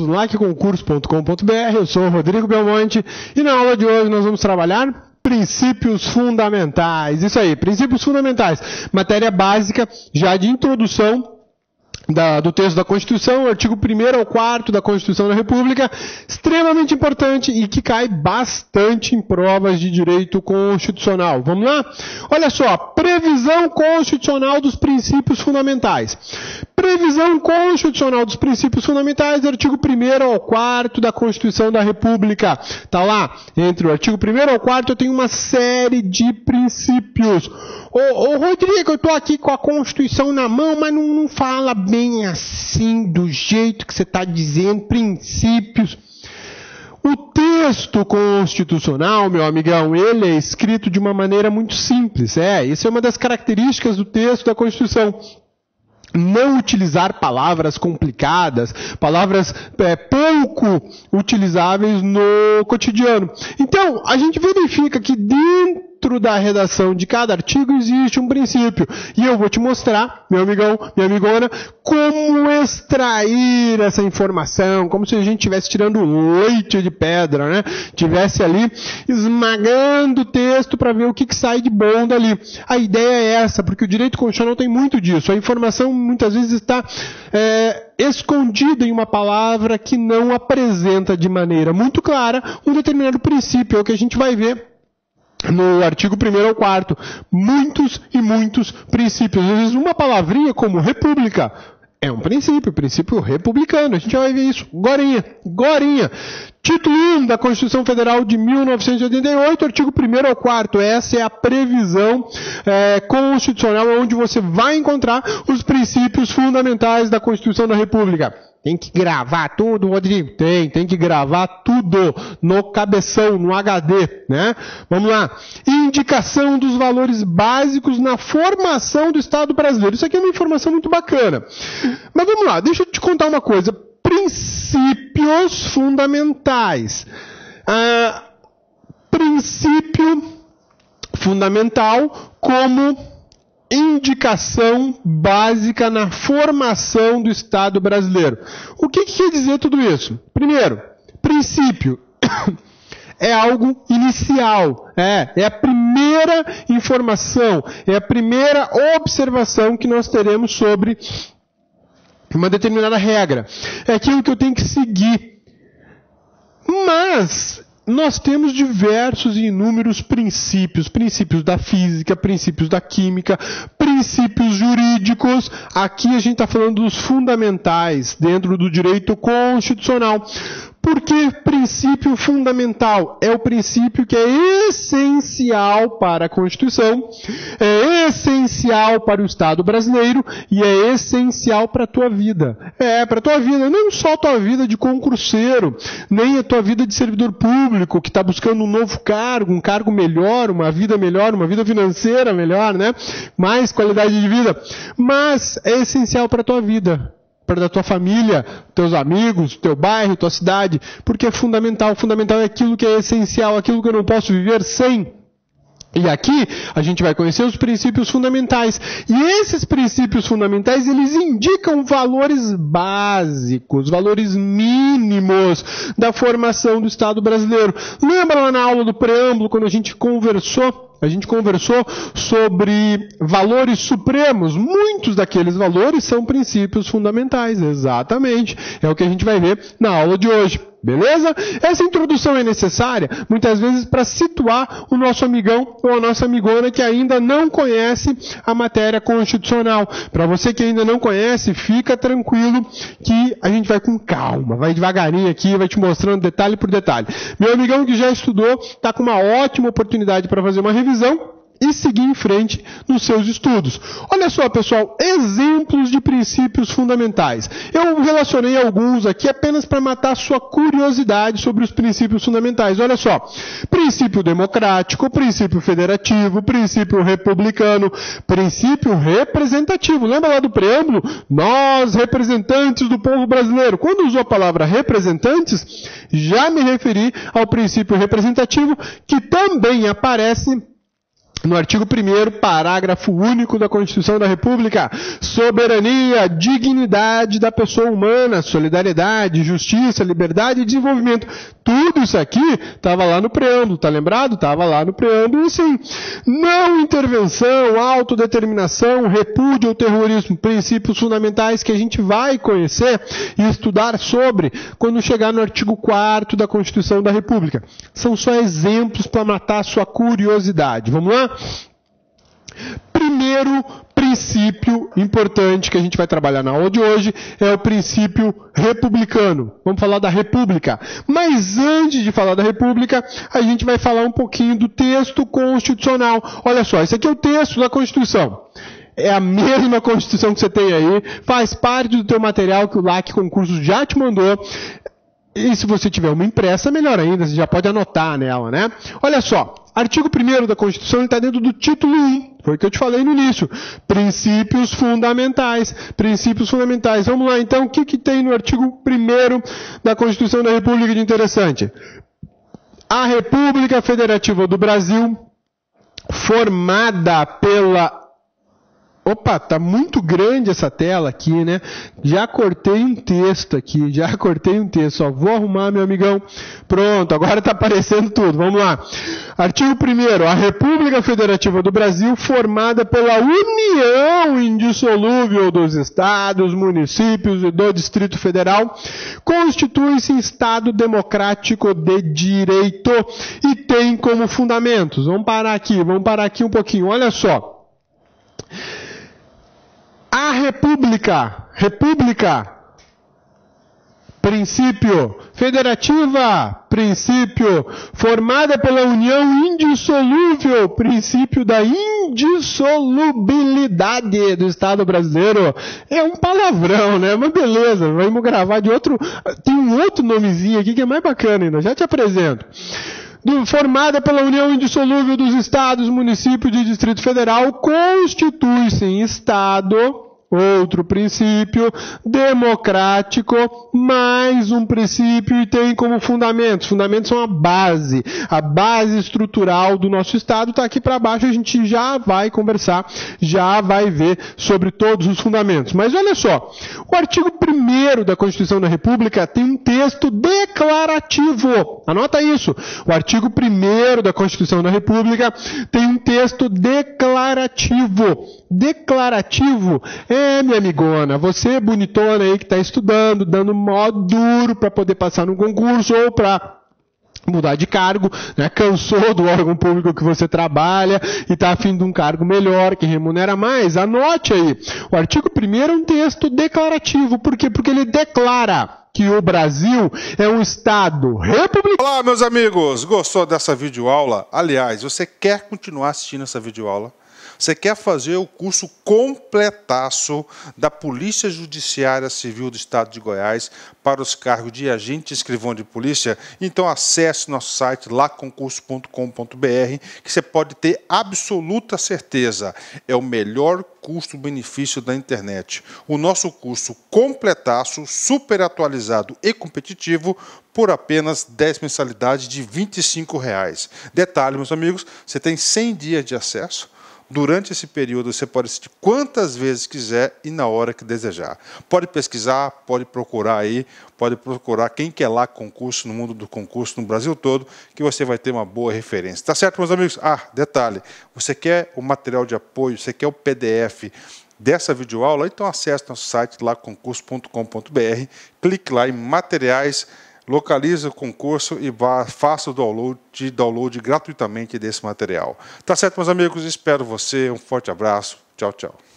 todos no likeconcurso.com.br. Eu sou o Rodrigo Belmonte e na aula de hoje nós vamos trabalhar princípios fundamentais. Isso aí, princípios fundamentais. Matéria básica já de introdução do texto da Constituição, artigo 1º ao 4º da Constituição da República, extremamente importante e que cai bastante em provas de direito constitucional. Vamos lá? Olha só, previsão constitucional dos princípios fundamentais. Previsão constitucional dos princípios fundamentais, artigo 1º ao 4º da Constituição da República. Tá lá, entre o artigo 1º ao 4º eu tenho uma série de princípios. Ô Rodrigo, eu estou aqui com a Constituição na mão, mas não fala bem assim, do jeito que você está dizendo, princípios. O texto constitucional, meu amigão, ele é escrito de uma maneira muito simples. Essa é uma das características do texto da Constituição. Não utilizar palavras complicadas, palavras pouco utilizáveis no cotidiano. Então, a gente verifica que dentro da redação de cada artigo existe um princípio. E eu vou te mostrar, meu amigão, minha amigona, como extrair essa informação, como se a gente estivesse tirando leite de pedra, né? Estivesse ali esmagando o texto para ver o que sai de bom dali. A ideia é essa, porque o direito constitucional tem muito disso. A informação muitas vezes está escondida em uma palavra que não apresenta de maneira muito clara um determinado princípio. É o que a gente vai ver no artigo 1º ao 4º, muitos e muitos princípios. Às vezes uma palavrinha como república é um princípio republicano. A gente vai ver isso gorinha. Título 1 da Constituição Federal de 1988, artigo 1º ao 4º. Essa é a previsão constitucional onde você vai encontrar os princípios fundamentais da Constituição da República. Tem que gravar tudo, Rodrigo? Tem que gravar tudo no cabeção, no HD, né? Vamos lá. Indicação dos valores básicos na formação do Estado brasileiro. Isso aqui é uma informação muito bacana. Mas vamos lá, deixa eu te contar uma coisa. Princípios fundamentais. Princípio fundamental como indicação básica na formação do Estado brasileiro. O que quer dizer tudo isso? Primeiro, princípio é algo inicial, é a primeira informação, é a primeira observação que nós teremos sobre uma determinada regra. É aquilo que eu tenho que seguir. Mas nós temos diversos e inúmeros princípios. Princípios da física, princípios da química, princípios jurídicos. Aqui a gente está falando dos fundamentais dentro do direito constitucional. Porque princípio fundamental é o princípio que é essencial para a Constituição, é essencial para o Estado brasileiro e é essencial para a tua vida. Para a tua vida, não só a tua vida de concurseiro, nem a tua vida de servidor público que está buscando um novo cargo, um cargo melhor, uma vida financeira melhor, né? Mais qualidade de vida. Mas é essencial para a tua vida. Para a tua família, teus amigos, teu bairro, tua cidade, porque é fundamental. Fundamental é aquilo que é essencial, aquilo que eu não posso viver sem. E aqui a gente vai conhecer os princípios fundamentais. E esses princípios fundamentais, eles indicam valores básicos, valores mínimos da formação do Estado brasileiro. Lembra lá na aula do preâmbulo, quando a gente conversou sobre valores supremos? Muitos daqueles valores são princípios fundamentais, exatamente. É o que a gente vai ver na aula de hoje. Beleza? Essa introdução é necessária, muitas vezes, para situar o nosso amigão ou a nossa amigona que ainda não conhece a matéria constitucional. Para você que ainda não conhece, fica tranquilo que a gente vai com calma, vai devagarinho aqui, vai te mostrando detalhe por detalhe. Meu amigão que já estudou, está com uma ótima oportunidade para fazer uma revisão e seguir em frente nos seus estudos. Olha só, pessoal, exemplos de princípios fundamentais. Eu relacionei alguns aqui apenas para matar a sua curiosidade sobre os princípios fundamentais. Olha só, princípio democrático, princípio federativo, princípio republicano, princípio representativo. Lembra lá do preâmbulo? Nós, representantes do povo brasileiro. Quando usou a palavra representantes, já me referi ao princípio representativo, que também aparece No artigo 1º, parágrafo único da Constituição da República, soberania, dignidade da pessoa humana, solidariedade, justiça, liberdade e desenvolvimento. Tudo isso aqui estava lá no preâmbulo, tá lembrado? Estava lá no preâmbulo, sim. Não intervenção, autodeterminação, repúdio ao terrorismo, princípios fundamentais que a gente vai conhecer e estudar sobre quando chegar no artigo 4º da Constituição da República. São só exemplos para matar a sua curiosidade. Vamos lá? Primeiro princípio importante que a gente vai trabalhar na aula de hoje é o princípio republicano. Vamos falar da República. Mas antes de falar da República, a gente vai falar um pouquinho do texto constitucional. Olha só, esse aqui é o texto da Constituição. É a mesma Constituição que você tem aí, faz parte do teu material que o LAC Concursos já te mandou. E se você tiver uma impressa, melhor ainda, você já pode anotar nela, né? Olha só, artigo 1º da Constituição está dentro do título 1, foi o que eu te falei no início. Princípios fundamentais. Princípios fundamentais. Vamos lá, então, o que tem no artigo 1º da Constituição da República de interessante? A República Federativa do Brasil, formada pela... Opa, tá muito grande essa tela aqui, né? Já cortei um texto aqui, Só vou arrumar, meu amigão. Pronto, agora tá aparecendo tudo. Vamos lá. Artigo 1º. A República Federativa do Brasil, formada pela união indissolúvel dos estados, municípios e do Distrito Federal, constitui-se em Estado democrático de direito e tem como fundamentos. Vamos parar aqui um pouquinho. Olha só. A República, princípio, federativa, princípio, formada pela união indissolúvel, princípio da indissolubilidade do Estado brasileiro. É um palavrão, né? Mas beleza, vamos gravar de outro... Tem um outro nomezinho aqui que é mais bacana ainda, já te apresento. Formada pela união indissolúvel dos estados, municípios e Distrito Federal, constitui-se em Estado, outro princípio, democrático, mais um princípio e tem como fundamentos. Fundamentos são a base estrutural do nosso Estado. Está aqui para baixo, a gente já vai conversar, já vai ver sobre todos os fundamentos. Mas olha só, o artigo 1º da Constituição da República tem um texto declarativo. Anota isso. O artigo 1º da Constituição da República tem um texto declarativo. Declarativo minha amigona, você bonitona aí que está estudando, dando mó duro para poder passar no concurso ou para mudar de cargo, né? Cansou do órgão público que você trabalha e está afim de um cargo melhor, que remunera mais, anote aí. O artigo 1º é um texto declarativo. Por quê? Porque ele declara que o Brasil é um Estado republicano. Olá, meus amigos! Gostou dessa videoaula? Aliás, você quer continuar assistindo essa videoaula? Você quer fazer o curso completaço da Polícia Judiciária Civil do Estado de Goiás para os cargos de agente e escrivão de polícia? Então acesse nosso site lacconcurso.com.br que você pode ter absoluta certeza. É o melhor custo-benefício da internet. O nosso curso completaço, super atualizado e competitivo por apenas 10 mensalidades de R$ 25. Detalhe, meus amigos, você tem 100 dias de acesso. Durante esse período, você pode assistir quantas vezes quiser e na hora que desejar. Pode pesquisar, pode procurar aí, pode procurar quem quer lá concurso no mundo do concurso no Brasil todo, que você vai ter uma boa referência. Tá certo, meus amigos? Detalhe, você quer o material de apoio, você quer o PDF dessa videoaula? Então acesse nosso site lá, concurso.com.br, clique lá em materiais, localize o concurso e faça o download gratuitamente desse material. Tá certo, meus amigos? Espero você. Um forte abraço. Tchau, tchau.